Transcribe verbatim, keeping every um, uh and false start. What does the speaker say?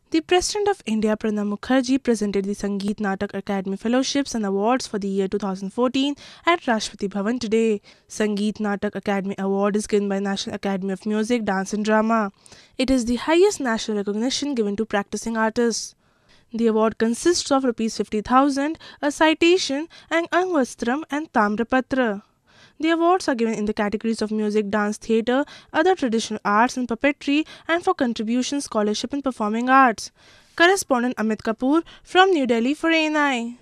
The President of India, Pranab Mukherjee, presented the Sangeet Natak Akademi Fellowships and Awards for the year two thousand fourteen at Rashtrapati Bhavan today. Sangeet Natak Akademi Award is given by National Academy of Music, Dance and Drama. It is the highest national recognition given to practicing artists. The award consists of rupees fifty thousand, a citation, and Angavastram and Tamrapatra. The awards are given in the categories of music, dance, theatre, other traditional arts and puppetry, and for contribution, scholarship and performing arts. Correspondent Amit Kapoor from New Delhi for A N I.